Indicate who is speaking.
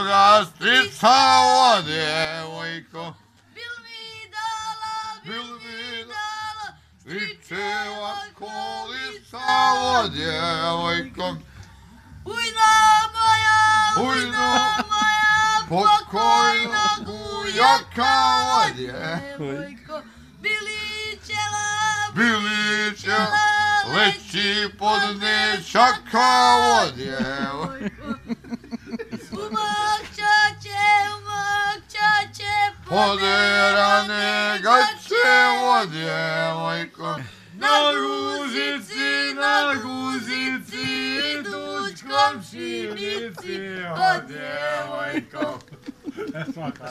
Speaker 1: moga stricao djevojko.
Speaker 2: Bil mi dala,
Speaker 1: Stričeva kolica djevojko.
Speaker 2: Ujno moja,
Speaker 1: Pokojna bujaka djevojko. Bilićela, leći pod nečaka djevojko.
Speaker 2: Umakćaće,
Speaker 1: Poderane gaće djevojko.
Speaker 2: na guzici, iduć komšinici, o djevojko.